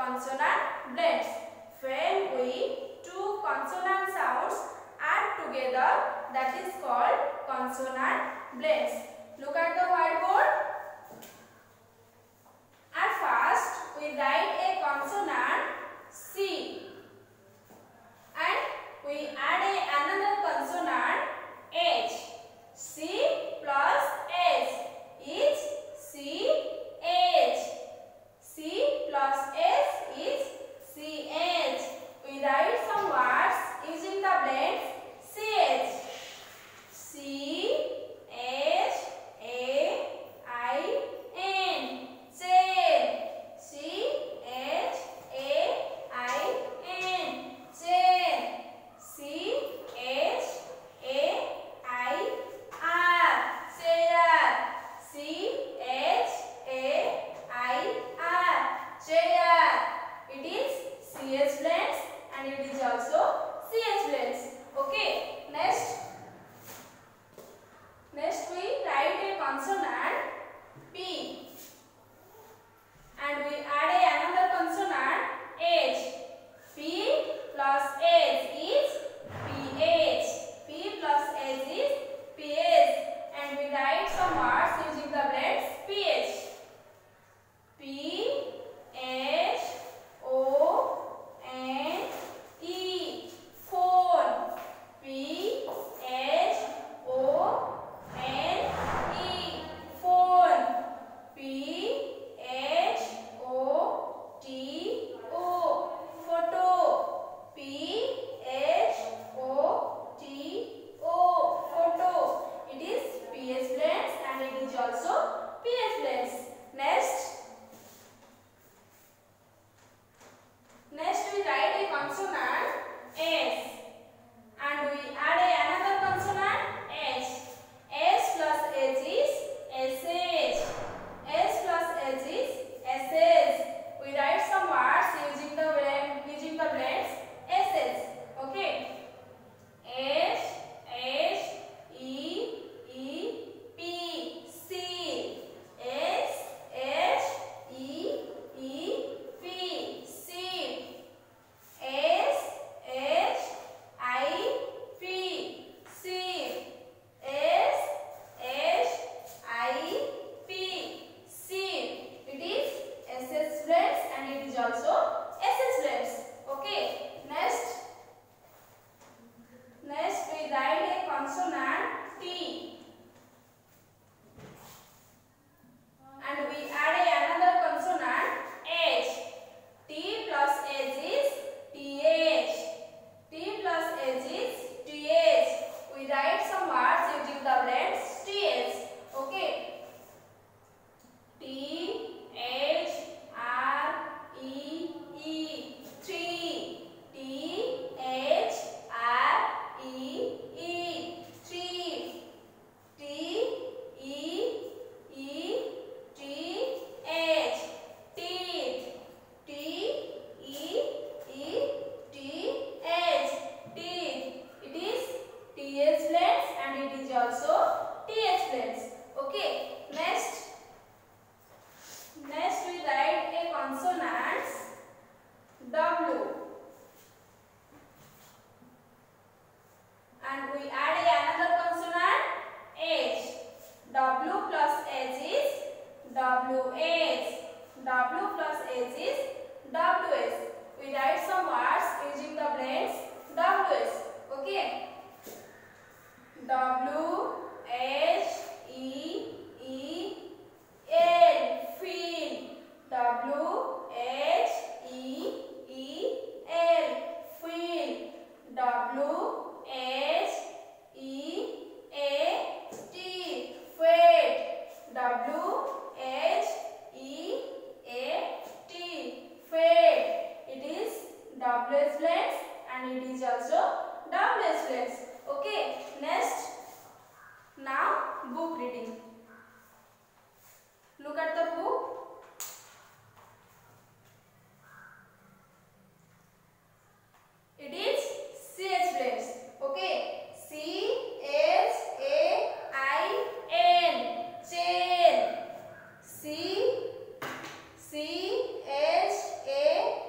consonant blends. When we two consonant sounds add together, that is called consonant blends. Look at the whiteboard. At first, we write a consonant C and we add another consonant H. C plus H is CH. C plus H is CH. We write some words using the blends CH. C H A I N. Chain. C H A I N. Chain. C H A I R. Chair. C H A I R. Chair. It is CH blends and it is also CH blends. Okay. Next we write a consonant P and we add another consonant H. P plus H is PH. P plus H is PH and we write some words using the blends PH. P H O N E. Phone. P H O N E. Phone. P H O T O. Photo. P H O T O. Photo. It is PH blends and it is also PH blends. Next we write a consonant S and we add another consonant H. S plus H is SH. S plus H is SH. We write some words using the blends SH. Okay. H H E E P. C. S H E E P. Sheep. S H I P. Sheep. S H I P. Sheep. It is SS blends and it is also SS blends. Okay. Next we write a consonant T and we add another consonant H. T plus H is TH. T plus H is TH. We write some words using the blends TH. Okay. T H R E E. Tree. T H R E E. Tree. T E E T H. Teeth. T E E T H. Teeth. It is TH blends and it is also TH blends. Okay. Next we write a consonant W and we add another consonant H. W plus H is WH. W plus H is WH. We write some words using the blends WH. Okay. W H E E L. Feel. W H E E L. Feel. W H E A T. Fate. W H E A T. Fate. It is WH blends and it is also WH blends. Okay. Now book reading. Look at the book. It is CH blends. Okay. CH A I N. Chain. C H A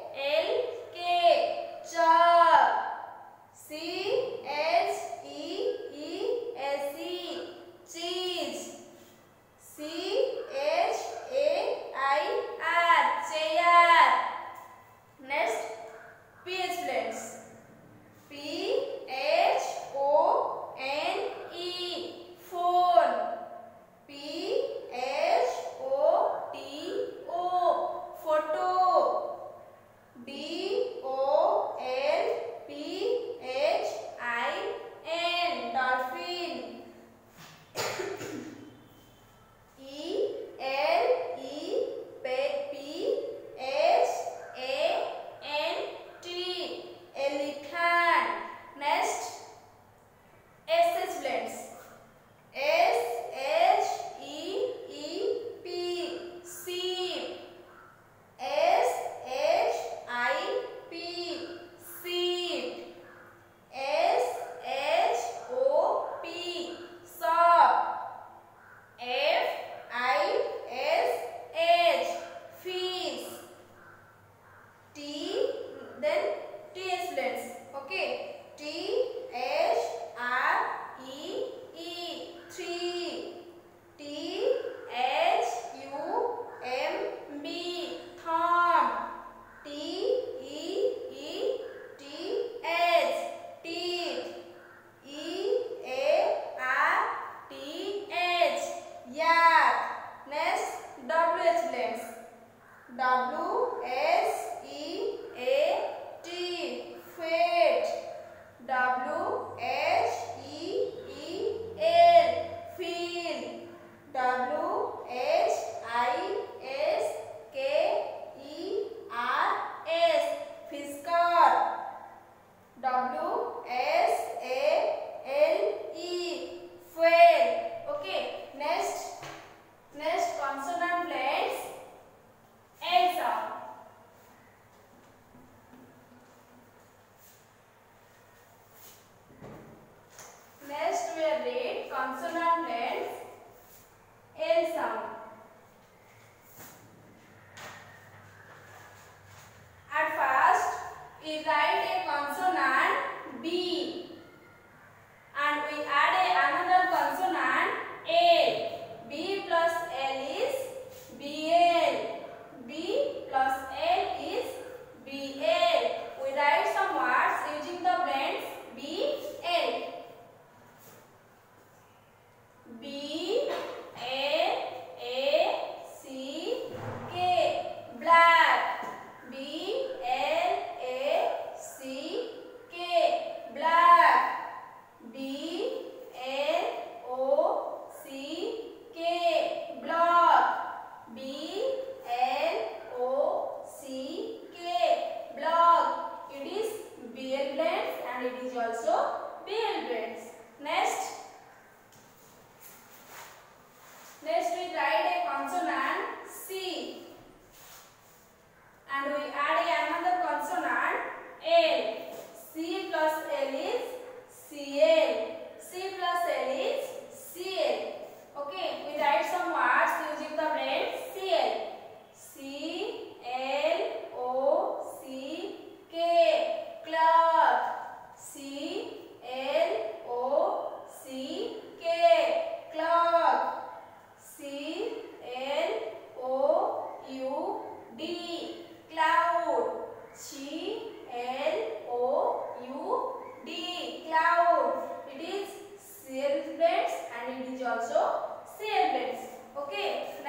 C-L-O-U-D, cloud. It is self blends and it is also self blends. Okay,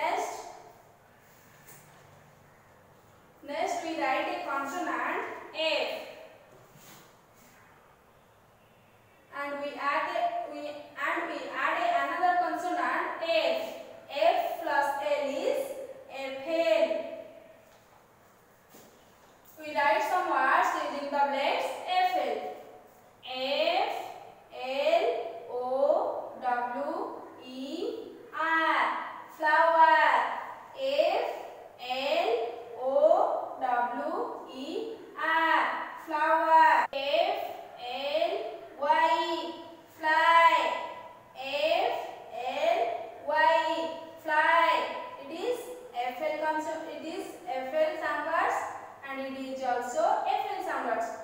next we write a consonant F and we add another consonant F. F plus L is FL. We write some words using the blends FL. F L O W E R, flower. F L O W E R, flower. F L Y, fly. F L Y, fly. It is FL sound words and it is also FL sound words.